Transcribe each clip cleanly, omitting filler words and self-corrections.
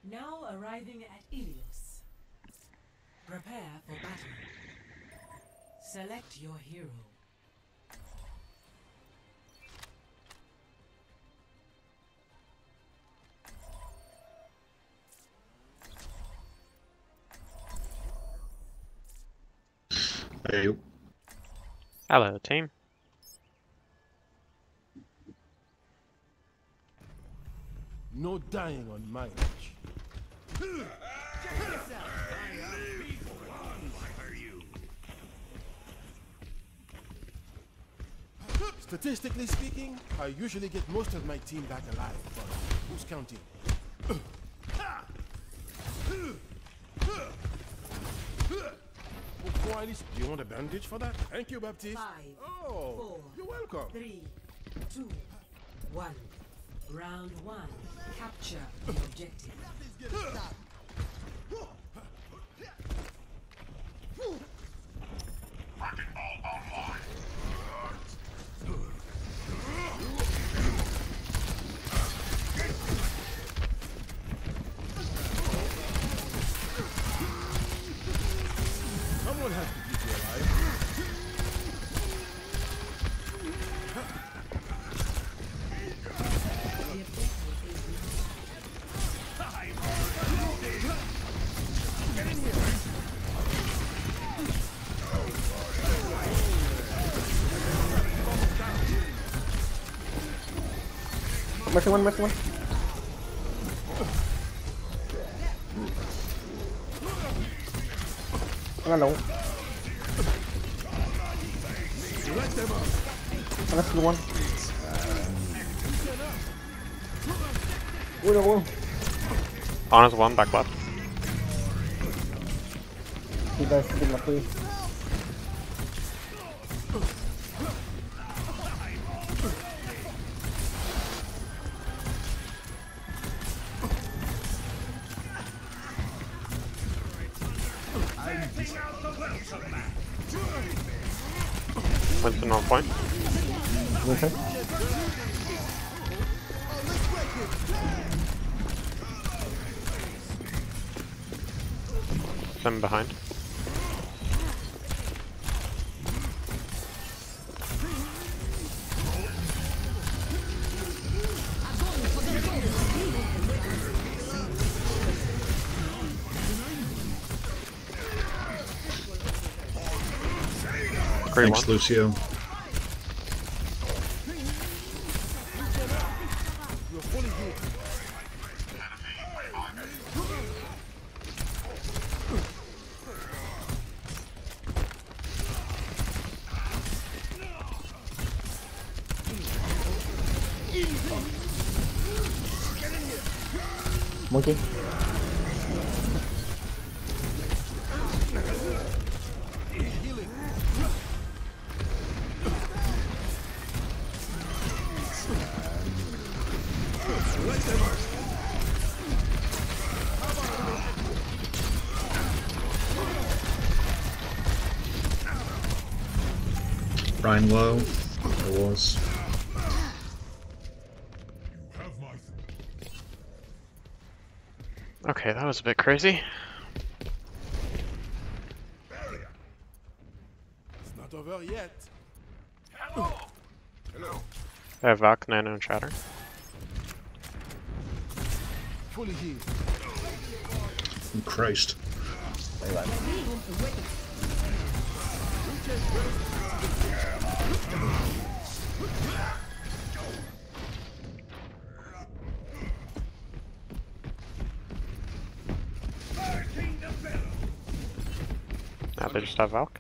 Now arriving at Ilios. Prepare for battle. Select your hero. Hey. Hello, team. No dying on my watch. Statistically speaking, I usually get most of my team back alive, but who's counting? Oh, do you want a bandage for that? Thank you, Baptiste. 5, Oh, 4, you're welcome. 3, 2, 1. Round 1. Capture the objective. Someone has to keep you alive. Mercy one. Hello. Let's one. Whoa. Honest one, back left. You guys did my please. Winston on point. Okay. Them behind. Great Thanks, one. Lucio. Monkey. Ryan low. There was. Okay, that was a bit crazy. It's not over yet. Hello. I have Valk, Nano, and Shatter. Fully healed. Oh, Christ. Now they just have Valk.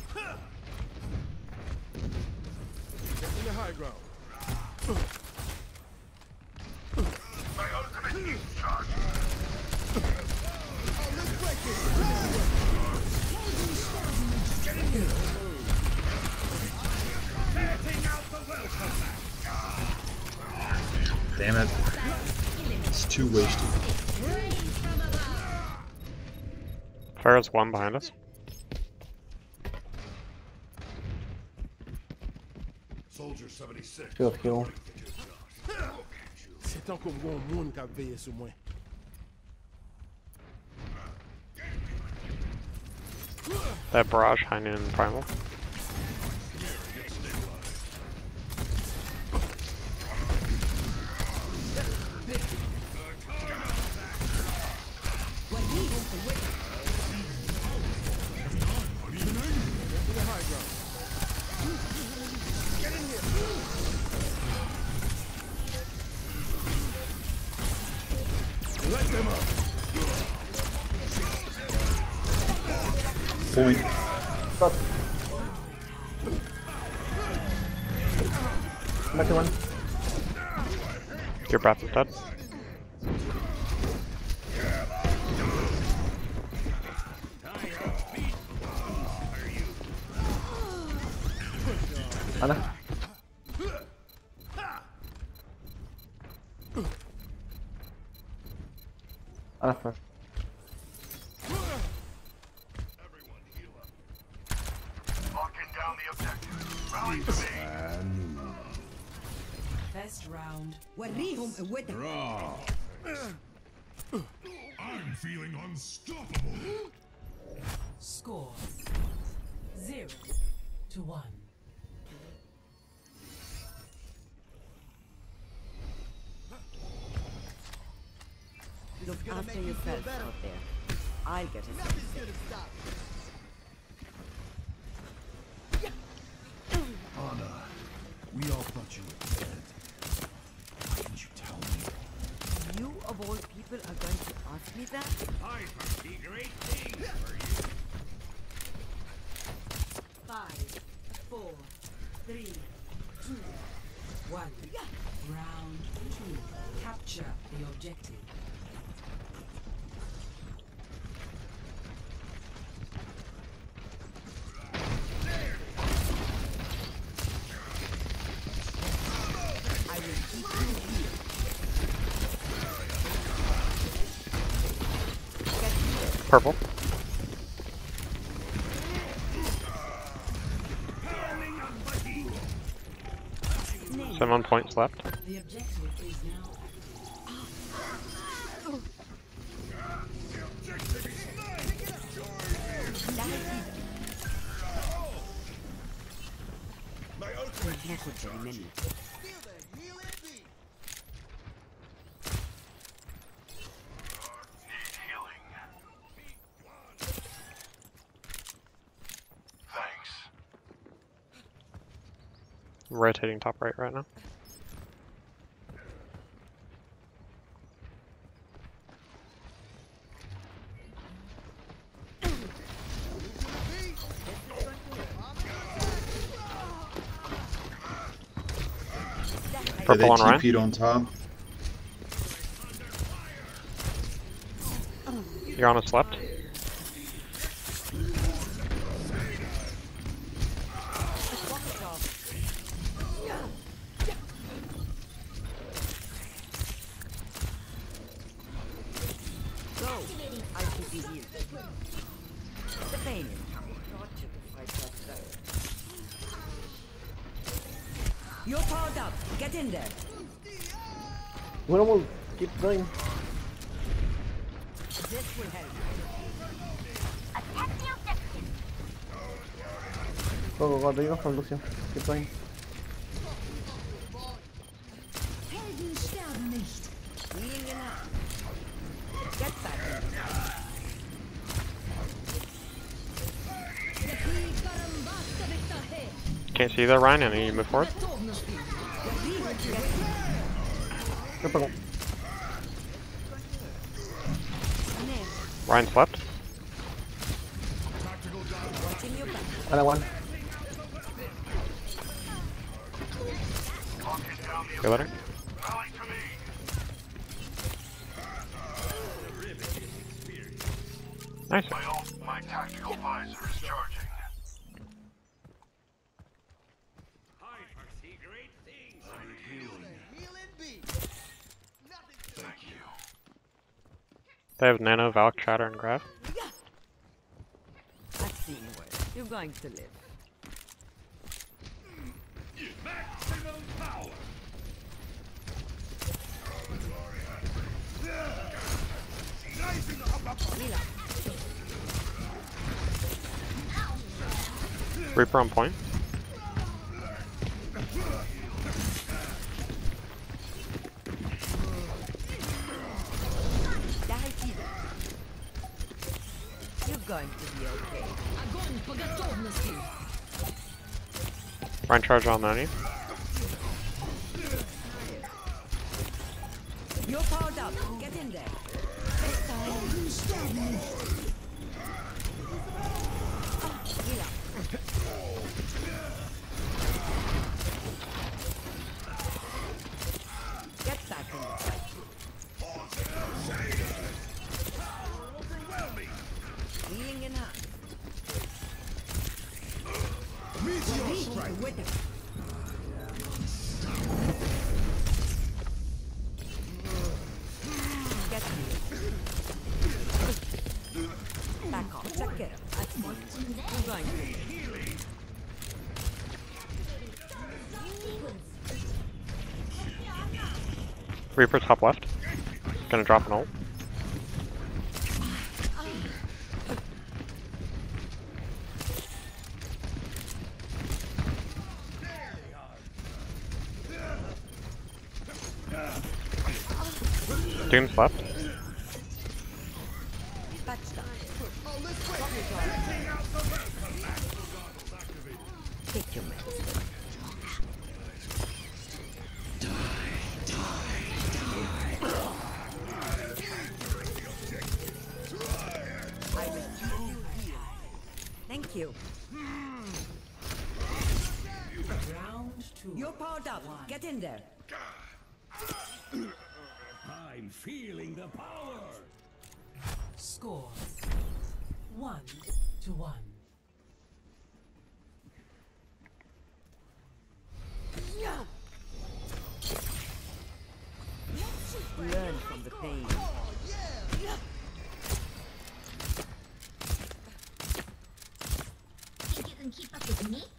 In the high ground. My ultimate is charged. Get in here. Letting out the welcome mat. Damn it. It's too wasted. Pharaoh's one behind us. Soldier 76. Good kill. C'est tant qu'on voit un monde qui a veillé sur moi. That barrage high noon primal. Let them up. Point. Stop. Back to one. Your breath is dead. Ana. Ana first. Everyone heal up. Locking down the objective. Rally to me. Best round. Draw. I'm feeling unstoppable. Score 0-1. Look after yourself out there. I'll get it. Anna, we all thought you were dead. Why didn't you tell me? You of all people are going to ask me that? I foresee great things for you. 5, 4, 3, 2, 1. Round 2. Capture the objective. I will keep you here. Get here. Purple. Name. 7 points left. The objective is now That would very many. Need healing. Thanks. I'm rotating top right now. Yeah, Purple they on Ryan. TP'd on top. You're on us left. Go. I should be here. The pain is coming. Not to fight that stuff. You're powered up. Get in there. Bueno, we'll keep going. This will help. Go, go, there you go from Lucio. Keep going. Healing enough. Get back. Can't see you there, Ryan. I need you to move forward. Purple. Ryan's left. Watching your back. Ana one. Feel better? Rally to me. Nice. My tactical visor is charging. I foresee great things. Thank you. They have Nano, Valk, Shatter, and Grav. That's the word. You're going to live. Maximum power. Mila. Reaper on point. You're going to be okay. Ryan charge on Nani. You're powered up. Get in there. Heal up. Get back in the fight. Healing in hand. Meteor strike. With it. Get me. Back off. Check it out. That's one. You're going to. Reaper top left. Gonna drop an ult. Doom's left. Touchdown. Take your medicine. I will keep you here. Thank you. Round 2. You're powered up. Get in there. I'm feeling the power. Score 1-1. Learn from the pain. Think you can keep up with me?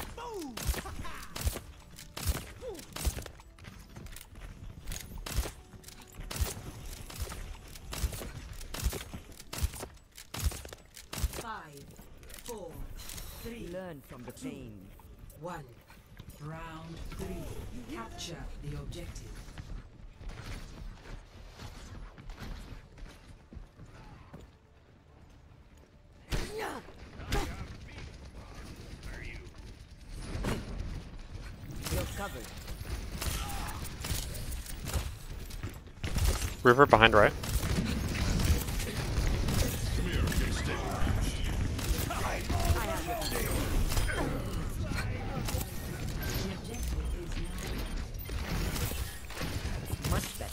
Five, four, three, Learn from the pain. 1. Round 3. Capture the objective. You're covered. Reaper behind right. Much better.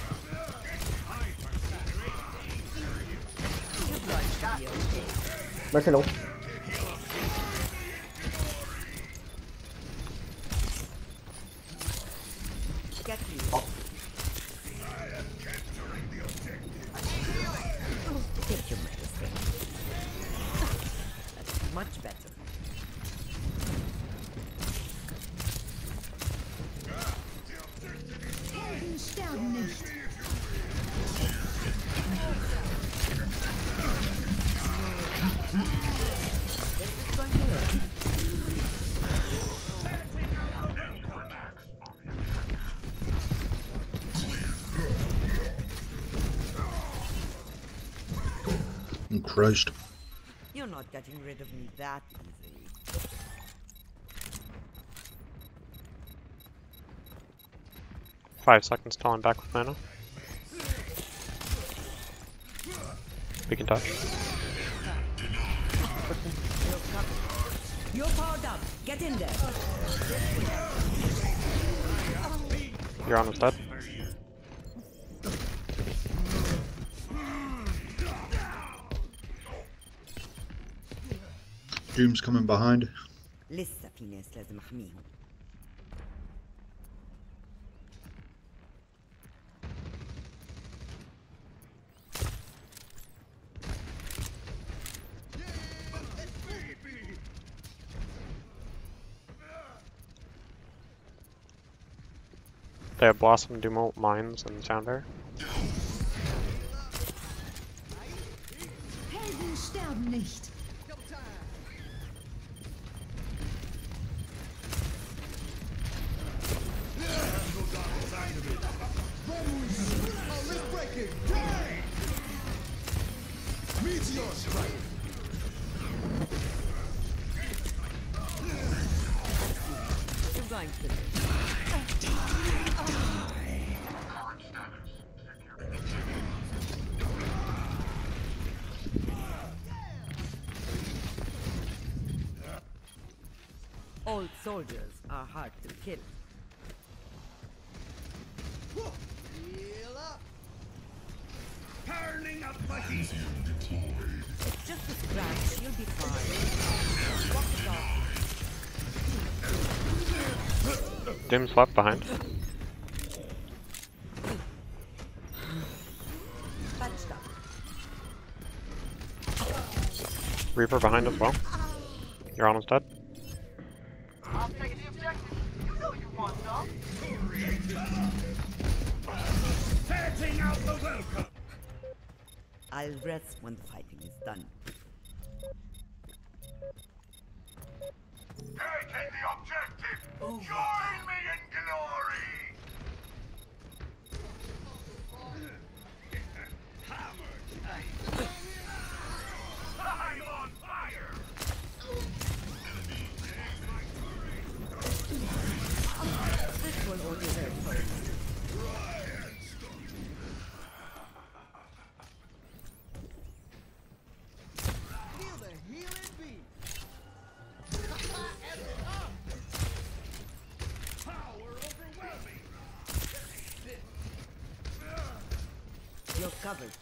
You're going to be okay. Mercy low. Get me. Take your medicine. That's much better. Helden sterben nicht. This is going to hurt. Christ. You're not getting rid of me that easily. 5 seconds till I'm back with mana. We can touch. You're powered up. Get in there. You're on his dead. Doom's coming behind. لسه في ناس لازم احميهم. They have Blossom, Doom, Mines, and Sounder. Helden sterben nicht. You're going to live. Old soldiers are hard to kill. Heal up. Turning up the heat. It's just a scratch. You'll be fine. Walk it off. Doom's left behind. Patched up. Reaper behind as well. You're almost dead. I'll take the objective. You know you want some. Setting out the welcome. I'll rest when the fighting is done. Taking the objective. Overtime. Join me in glory. I'm on fire. This will only hurt first. Feel the healing beam. Power overwhelming. You're covered.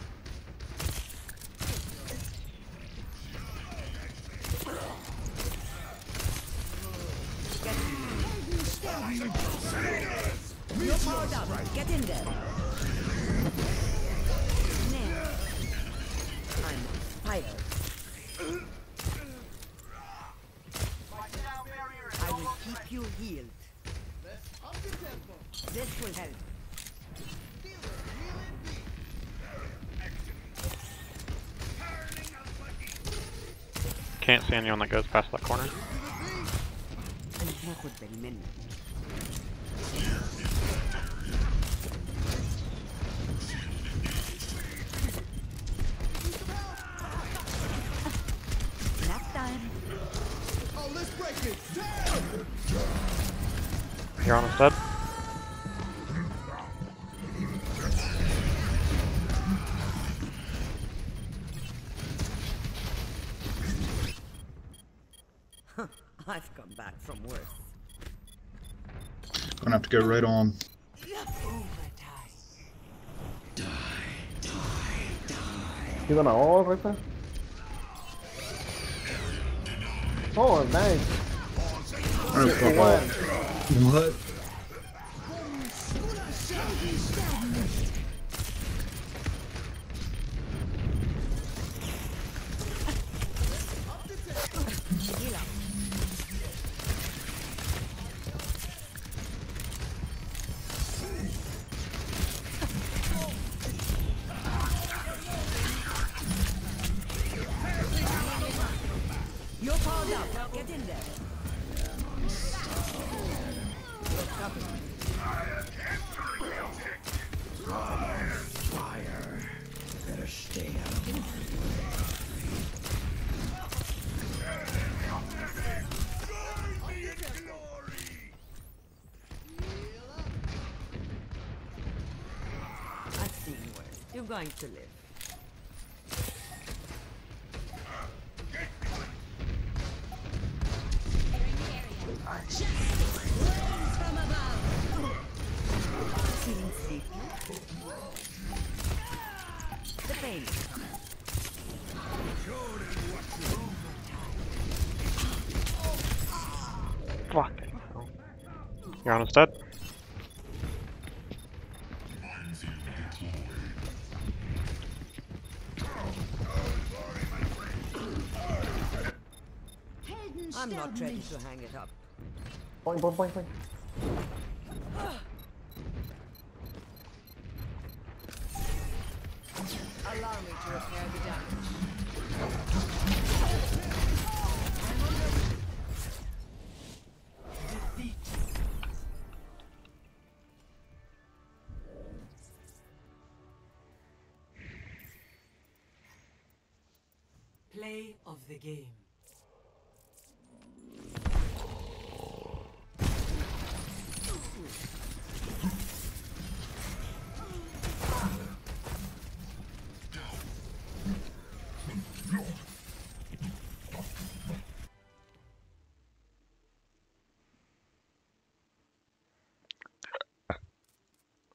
You're powered up. Get in there. Now. I'm on fire. I will keep you healed. This will help. Can't see anyone that goes past that corner. أنا هاخد بالي منك. Nap time. Oh, let's break it. You're almost dead. I've come back from worse. Gonna have to go right on. You gonna all right there? Oh, nice. Oh, fuck off. What? Heal up. You're powered up. Get in there. You're covered. Fire. Better stay out. I've seen worse. You're going to live. Feeling sleepy? The pain. Fuck. You're almost dead. I'm not ready to hang it up. Point, point, point, point. Allow me to repair the damage. the game.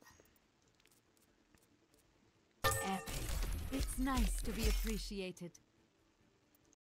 Epic. It's nice to be appreciated.